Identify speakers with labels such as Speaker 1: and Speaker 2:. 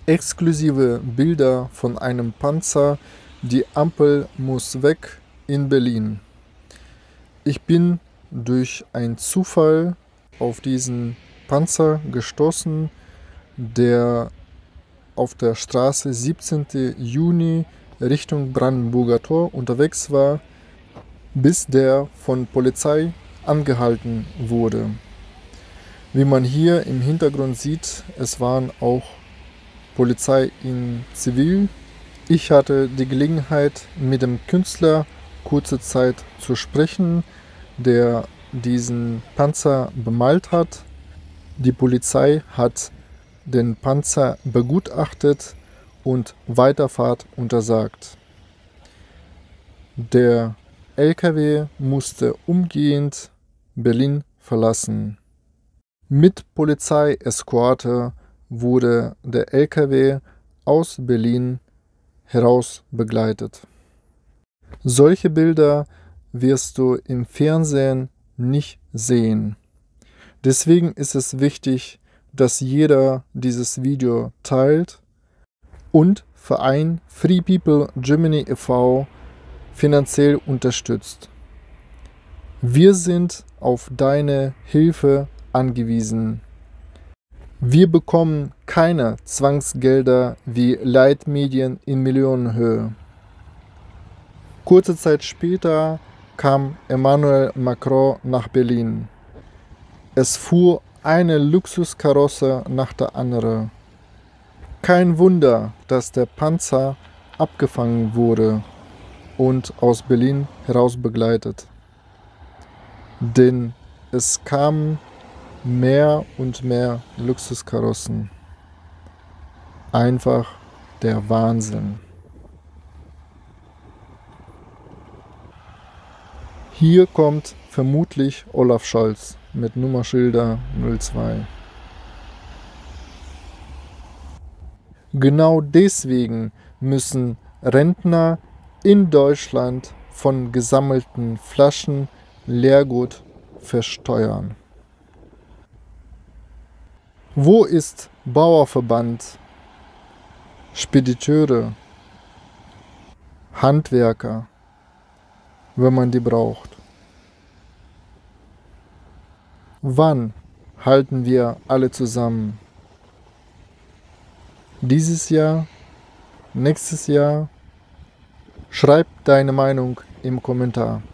Speaker 1: Exklusive Bilder von einem Panzer, die Ampel muss weg in Berlin. Ich bin durch einen Zufall auf diesen Panzer gestoßen, der auf der Straße 17. Juni Richtung Brandenburger Tor unterwegs war, bis der von Polizei angehalten wurde. Wie man hier im Hintergrund sieht, es waren auch Polizei in Zivil. Ich hatte die Gelegenheit, mit dem Künstler kurze Zeit zu sprechen, der diesen Panzer bemalt hat. Die Polizei hat den Panzer begutachtet und Weiterfahrt untersagt. Der LKW musste umgehend Berlin verlassen. Mit Polizeieskorte wurde der LKW aus Berlin heraus begleitet. Solche Bilder wirst du im Fernsehen nicht sehen. Deswegen ist es wichtig, dass jeder dieses Video teilt und Verein Free People Germany e.V. finanziell unterstützt. Wir sind auf deine Hilfe angewiesen. Wir bekommen keine Zwangsgelder wie Leitmedien in Millionenhöhe. Kurze Zeit später kam Emmanuel Macron nach Berlin. Es fuhr eine Luxuskarosse nach der anderen. Kein Wunder, dass der Panzer abgefangen wurde und aus Berlin heraus begleitet. Denn es kamen mehr und mehr Luxuskarossen. Einfach der Wahnsinn. Hier kommt vermutlich Olaf Scholz mit Nummerschilder 02. Genau deswegen müssen Rentner in Deutschland von gesammelten Flaschen Leergut versteuern. Wo ist Bauerverband, Spediteure, Handwerker, wenn man die braucht? Wann halten wir alle zusammen? Dieses Jahr? Nächstes Jahr? Schreib deine Meinung im Kommentar.